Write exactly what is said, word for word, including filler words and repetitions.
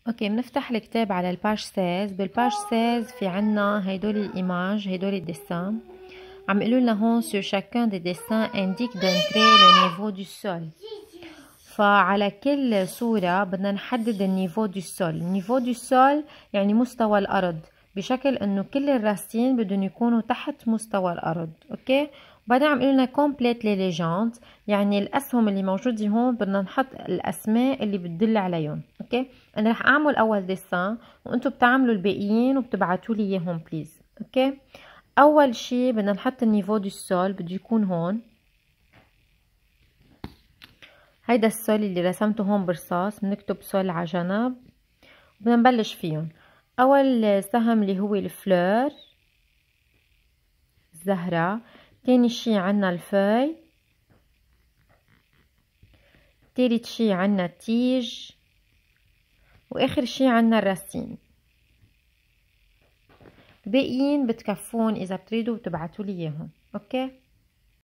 اوكي، بنفتح الكتاب على الباج ستة. بالباج ستة في عنا هيدول الايماج، هيدول الديسان. عم يقولوا لنا هون sur chacun des dessins indique d'entrée le niveau du sol. فعلى كل صورة بدنا نحدد النيفو دو سول. النيفو دو سول يعني مستوى الأرض، بشكل إنه كل الراسين بدهم يكونوا تحت مستوى الأرض. أوكي، وبعدين عم يقولوا لنا complete les légendes، يعني الأسهم اللي موجودة هون بدنا نحط الأسماء اللي بتدل عليهم. أوكي، أنا رح أعمل أول ديسان وأنتوا بتعملوا الباقيين وبتبعتوا لي إياهم بليز. أوكي، أول شي بدنا نحط النيفو دو سول، بده يكون هون. هيدا السول اللي رسمته هون برصاص، بنكتب سول على جنب وبدنا نبلش فيهم. اول سهم اللي هو الفلور، الزهرة. تاني شي عنا الفوي. تالت شي عنا التيج، واخر شي عنا الراسين. الباقيين بتكفون اذا بتريدوا بتبعتوا لي اياهم. اوكي.